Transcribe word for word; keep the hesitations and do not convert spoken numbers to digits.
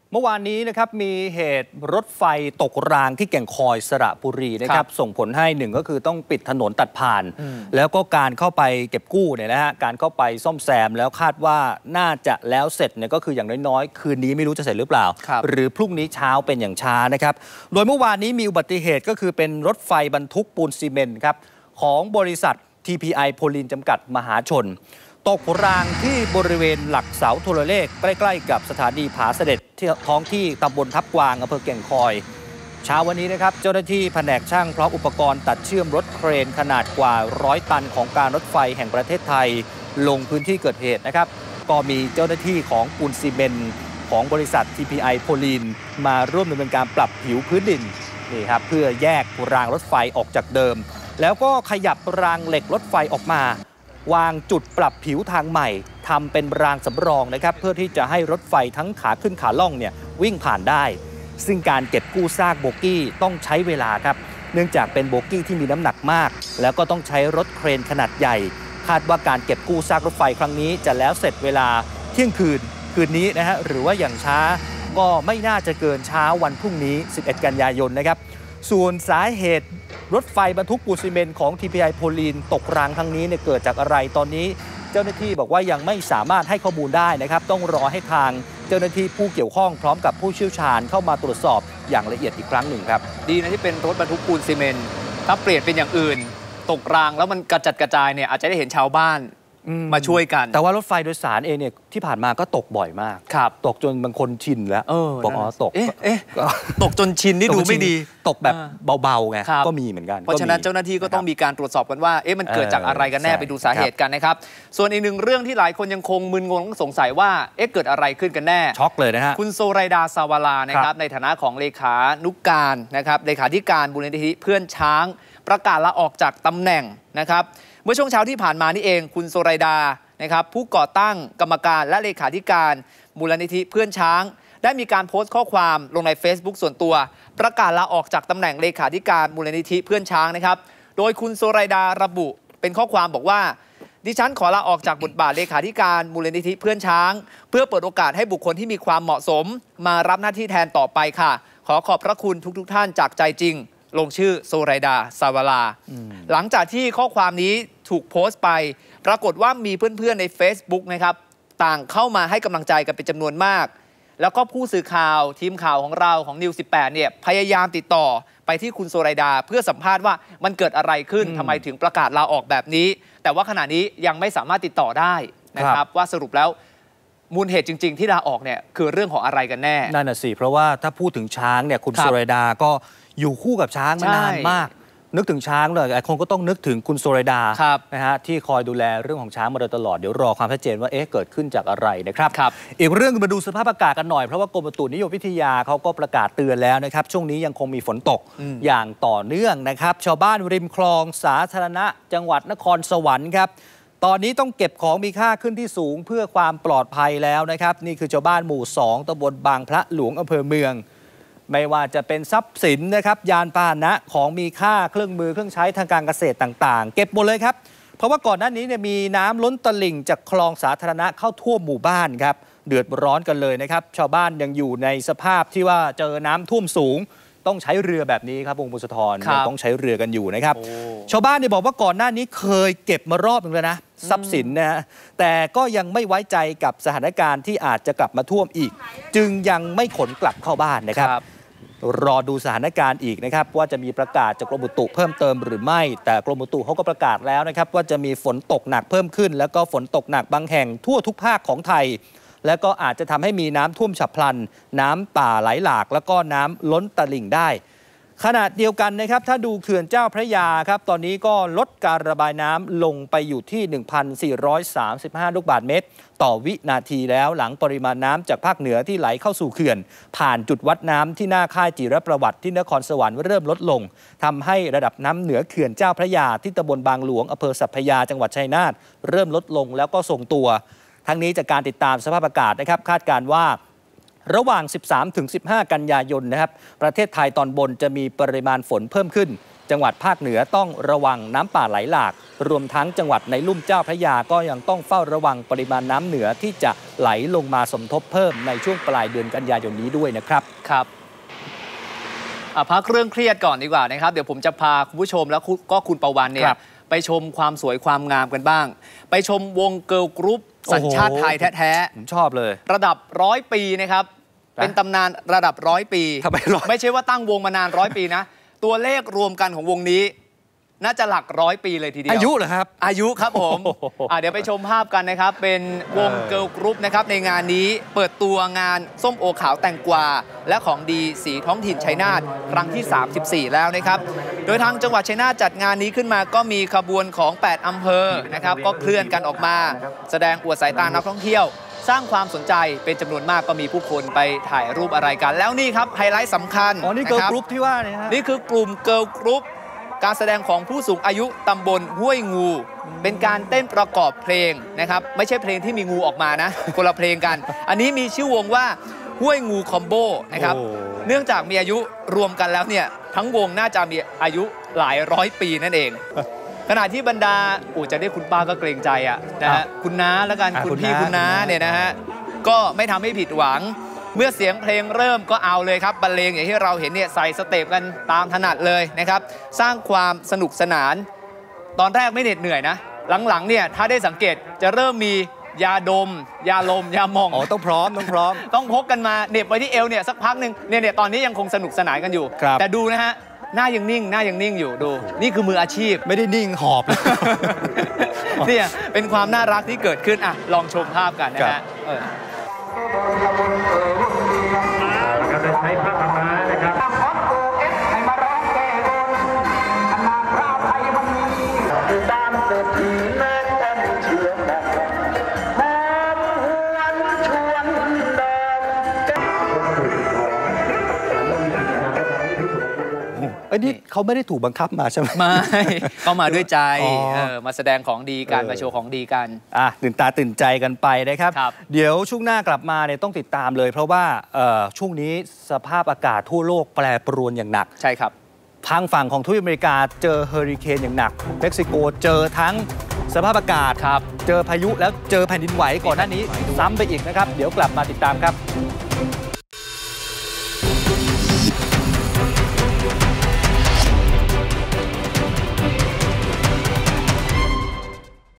เมื่อวานนี้นะครับมีเหตุรถไฟตกรางที่แก่งคอยสระบุรีนะครับส่งผลให้หนึ่งก็คือต้องปิดถนนตัดผ่านแล้วก็การเข้าไปเก็บกู้เนี่ยนะฮะการเข้าไปซ่อมแซมแล้วคาดว่าน่าจะแล้วเสร็จเนี่ยก็คืออย่างน้อยๆคืนนี้ไม่รู้จะเสร็จหรือเปล่าหรือพรุ่งนี้เช้าเป็นอย่างช้านะครับโดยเมื่อวานนี้มีอุบัติเหตุก็คือเป็นรถไฟบรรทุกปูนซีเมนต์ครับของบริษัท ที พี ไอ โพลินจำกัดมหาชนตกรางที่บริเวณหลักเสาโทรเลขใกล้ๆกับสถานีผาเสด็จที่ท้องที่ตำบลทับกวางอำเภอแก่งคอยเช้าวันนี้นะครับเจ้าหน้าที่แผนกช่างพร้อมอุปกรณ์ตัดเชื่อมรถเครนขนาดกว่าร้อยตันของการรถไฟแห่งประเทศไทยลงพื้นที่เกิดเหตุนะครับก็มีเจ้าหน้าที่ของปูนซีเมนต์ของบริษัท ที พี ไอ โพลินมาร่วมดำเนินการปรับผิวพื้นดินนี่ครับเพื่อแยกรางรถไฟออกจากเดิมแล้วก็ขยับรางเหล็กรถไฟออกมาวางจุดปรับผิวทางใหม่ทำเป็นรางสำรองนะครับเพื่อที่จะให้รถไฟทั้งขาขึ้นขาล่องเนี่ยวิ่งผ่านได้ซึ่งการเก็บกู้ซากโบกี้ต้องใช้เวลาครับเนื่องจากเป็นโบกี้ที่มีน้ำหนักมากแล้วก็ต้องใช้รถเครนขนาดใหญ่คาดว่าการเก็บกู้ซากรถไฟครั้งนี้จะแล้วเสร็จเวลาเที่ยงคืนคืนนี้นะฮะหรือว่าอย่างช้าก็ไม่น่าจะเกินเช้าวันพรุ่งนี้สิบเอ็ดกันยายนนะครับส่วนสาเหตุรถไฟบรรทุกปูนซีเมนต์ของ ที พี ไอ โพลินตกรางครั้งนี้เนี่ยเกิดจากอะไรตอนนี้เจ้าหน้าที่บอกว่ายังไม่สามารถให้ข้อมูลได้นะครับต้องรอให้ทางเจ้าหน้าที่ผู้เกี่ยวข้องพร้อมกับผู้เชี่ยวชาญเข้ามาตรวจสอบอย่างละเอียดอีกครั้งหนึ่งครับดีนะที่เป็นรถบรรทุกปูนซีเมนต์ถ้าเปลี่ยนเป็นอย่างอื่นตกรางแล้วมันกระจัดกระจายเนี่ยอาจจะได้เห็นชาวบ้านมาช่วยกันแต่ว่ารถไฟโดยสารเองเนี่ยที่ผ่านมาก็ตกบ่อยมากตกจนบางคนชินแล้วบอกอ๋อตกเอ๊ะตกจนชินนี่ดูไม่ดีตกแบบเบาๆไงก็มีเหมือนกันเพราะฉะนั้นเจ้าหน้าที่ก็ต้องมีการตรวจสอบกันว่าเอ๊ะมันเกิดจากอะไรกันแน่ไปดูสาเหตุกันนะครับส่วนอีกหนึ่งเรื่องที่หลายคนยังคงมึนงงสงสัยว่าเอ๊ะเกิดอะไรขึ้นกันแน่ช็อกเลยนะฮะคุณโซไรดาซาวาลานะครับในฐานะของเลขานุกการนะครับเลขาธิการมูลนิธิเพื่อนช้างประกาศลาออกจากตำแหน่งนะครับเมื่อช่วงเช้าที่ผ่านมานี่เองคุณโซไรดานะครับผู้ก่อตั้งกรรมการและเลขาธิการมูลนิธิเพื่อนช้างได้มีการโพสต์ข้อความลงใน Facebook ส่วนตัวประกาศลาออกจากตำแหน่งเลขาธิการมูลนิธิเพื่อนช้างนะครับโดยคุณโซไรดาระบุเป็นข้อความบอกว่าดิฉันขอลาออกจากบทบาทเลขาธิการมูลนิธิเพื่อนช้างเพื่อเปิดโอกาสให้บุคคลที่มีความเหมาะสมมารับหน้าที่แทนต่อไปค่ะขอขอบพระคุณทุกๆ ท่านจากใจจริงลงชื่อโซไรดาซาวาลาหลังจากที่ข้อความนี้ถูกโพสต์ไปปรากฏว่ามีเพื่อนๆใน Facebook นะครับต่างเข้ามาให้กำลังใจกันเป็นจำนวนมากแล้วก็ผู้สื่อข่าวทีมข่าวของเราของนิวสิบแปดเนี่ยพยายามติดต่อไปที่คุณโซไรดาเพื่อสัมภาษณ์ว่ามันเกิดอะไรขึ้นทำไมถึงประกาศลาออกแบบนี้แต่ว่าขณะนี้ยังไม่สามารถติดต่อได้นะครับว่าสรุปแล้วมูลเหตุจริงๆที่ลาออกเนี่ยคือเรื่องของอะไรกันแน่นั่นน่ะสิเพราะว่าถ้าพูดถึงช้างเนี่ยคุณโซไรดาก็อยู่คู่กับช้างมานานมากนึกถึงช้างเลยไอ้คนก็ต้องนึกถึงคุณโซไรดานะฮะที่คอยดูแลเรื่องของช้างมาโดยตลอดเดี๋ยวรอความชัดเจนว่าเอ๊ะเกิดขึ้นจากอะไรนะครับอีกเรื่องมาดูสภาพอากาศกันหน่อยเพราะว่ากรมอุตุนิยมวิทยาเขาก็ประกาศเตือนแล้วนะครับช่วงนี้ยังคงมีฝนตกอย่างต่อเนื่องนะครับชาวบ้านริมคลองสาธารณะจังหวัดนครสวรรค์ครับตอนนี้ต้องเก็บของมีค่าขึ้นที่สูงเพื่อความปลอดภัยแล้วนะครับนี่คือชาวบ้านหมู่สองตำบลบางพระหลวงอำเภอเมืองไม่ว่าจะเป็นทรัพย์สินนะครับยานพาหนะของมีค่าเครื่องมือเครื่องใช้ทางการเกษตรต่างๆเก็บหมดเลยครับเพราะว่าก่อนหน้านี้เนี่ยมีน้ำล้นตลิ่งจากคลองสาธารณะเข้าท่วมหมู่บ้านครับเดือดร้อนกันเลยนะครับชาวบ้านยังอยู่ในสภาพที่ว่าเจอน้ำท่วมสูงต้องใช้เรือแบบนี้ครับวงบุษธรต้องใช้เรือกันอยู่นะครับชาวบ้านเนี่ยบอกว่าก่อนหน้านี้เคยเก็บมารอบนึงแล้วนะทรัพย์สินนะฮะแต่ก็ยังไม่ไว้ใจกับสถานการณ์ที่อาจจะกลับมาท่วมอีกจึงยังไม่ขนกลับเข้าบ้านนะครับรอดูสถานการณ์อีกนะครับว่าจะมีประกาศจากกรมอุตุเพิ่มเติมหรือไม่แต่กรมอุตุเขาก็ประกาศแล้วนะครับว่าจะมีฝนตกหนักเพิ่มขึ้นแล้วก็ฝนตกหนักบางแห่งทั่วทุกภาคของไทยแล้วก็อาจจะทำให้มีน้ำท่วมฉับพลันน้ำป่าไหลหลากแล้วก็น้ำล้นตลิ่งได้ขณะเดียวกันนะครับถ้าดูเขื่อนเจ้าพระยาครับตอนนี้ก็ลดการระบายน้ำลงไปอยู่ที่ หนึ่งพันสี่ร้อยสามสิบห้า ลูกบาศก์เมตรต่อวินาทีแล้วหลังปริมาณน้ำจากภาคเหนือที่ไหลเข้าสู่เขื่อนผ่านจุดวัดน้ำที่หน้าค่ายจิรประวัติที่นครสวรรค์เริ่มลดลงทำให้ระดับน้ำเหนือเขื่อนเจ้าพระยาที่ตำบลบางหลวงอำเภอสัพพยาจังหวัดชัยนาทเริ่มลดลงแล้วก็ทรงตัวทั้งนี้จากการติดตามสภาพอากาศนะครับคาดการณ์ว่าระหว่าง สิบสามถึงสิบห้า กันยายนนะครับประเทศไทยตอนบนจะมีปริมาณฝนเพิ่มขึ้นจังหวัดภาคเหนือต้องระวังน้ำป่าไหลหลากรวมทั้งจังหวัดในลุ่มเจ้าพระยาก็ยังต้องเฝ้าระวังปริมาณน้ำเหนือที่จะไหลลงมาสมทบเพิ่มในช่วงปลายเดือนกันยายนนี้ด้วยนะครับครับพักเรื่องเครียดก่อนดีกว่านะครับเดี๋ยวผมจะพาคุณผู้ชมแล้วก็คุณประวันเนี่ยไปชมความสวยความงามกันบ้างไปชมวงเกิร์ลกรุ๊ปสัญชาติไทยแท้ๆผมชอบเลยระดับร้อยปีนะครับเป็นตำนานระดับร้อยปีไม่ใช่ว่าตั้งวงมานานร้อยปีนะตัวเลขรวมกันของวงนี้น่าจะหลักร้อยปีเลยทีเดียวอายุเหรอครับอายุครับผมเดี๋ยวไปชมภาพกันนะครับเป็นวงเกิร์ลกรุ๊ปนะครับในงานนี้เปิดตัวงานส้มโอขาวแตงกวาและของดีสีท้องถิ่นชัยนาทครั้งที่สามสิบสี่แล้วนะครับโดยทางจังหวัดชัยนาทจัดงานนี้ขึ้นมาก็มีขบวนของแปดอำเภอนะครับก็เคลื่อนกันออกมาแสดงอวดสายตานักท่องเที่ยวสร้างความสนใจเป็นจำนวนมากก็มีผู้คนไปถ่ายรูปอะไรกันแล้วนี่ครับไฮไลท์สำคัญอ๋อนี่เกิร์ลกรุ๊ปที่ว่าเนี่ยฮะนี่คือกลุ่มเกิร์ลกรุ๊ปการแสดงของผู้สูงอายุตำบลห้วยงูเป็นการเต้นประกอบเพลงนะครับไม่ใช่เพลงที่มีงูออกมานะคนละเพลงกันอันนี้มีชื่อวงว่าห้วยงูคอมโบนะครับเนื่องจากมีอายุรวมกันแล้วเนี่ยทั้งวงน่าจะมีอายุหลายร้อยปีนั่นเองขณะที่บรรดาอู๋จะได้คุณป้าก็เกรงใจอ่ะนะฮะคุณน้าแล้วกันคุณพี่คุณน้าเนี่ยนะฮะก็ไม่ทำให้ผิดหวังเมื่อเสียงเพลงเริ่มก็เอาเลยครับบรรเลงอย่างที่เราเห็นเนี่ยใส่สเต็ปกันตามถนัดเลยนะครับสร้างความสนุกสนานตอนแรกไม่เหน็ดเหนื่อยนะหลังๆเนี่ยถ้าได้สังเกตจะเริ่มมียาดมยาลมยามองอ๋อต้องพร้อมต้องพร้อมต้องพกกันมาเหน็บไว้ที่เอวเนี่ยสักพักหนึ่งเนี่ยเนี่ยตอนนี้ยังคงสนุกสนานกันอยู่แต่ดูนะฮะหน้ายังนิ่งหน้ายังนิ่งอยู่ดูนี่คือมืออาชีพไม่ได้นิ่งหอบเนี่ยเป็นความน่ารักที่เกิดขึ้นอ่ะลองชมภาพกันนะฮะก็จะใช้ภาพมานะครับให้มาร้องแก้บนอนาคราไทยมันมีตามเศรษฐีแม่กันเชื่อแบบหอมหวนชวนดอกไอ้นี่เขาไม่ได้ถูกบังคับมาใช่ไหมไม่เขามาด้วยใจมาแสดงของดีกันมาโชว์ของดีกันอ่ะตื่นตาตื่นใจกันไปนะครับเดี๋ยวช่วงหน้ากลับมาเนี่ยต้องติดตามเลยเพราะว่าช่วงนี้สภาพอากาศทั่วโลกแปรปรวนอย่างหนักใช่ครับทางฝั่งของทวีปอเมริกาเจอเฮอริเคนอย่างหนักเม็กซิโกเจอทั้งสภาพอากาศครับเจอพายุแล้วเจอแผ่นดินไหวก่อนหน้านี้ซ้ำไปอีกนะครับเดี๋ยวกลับมาติดตามครับ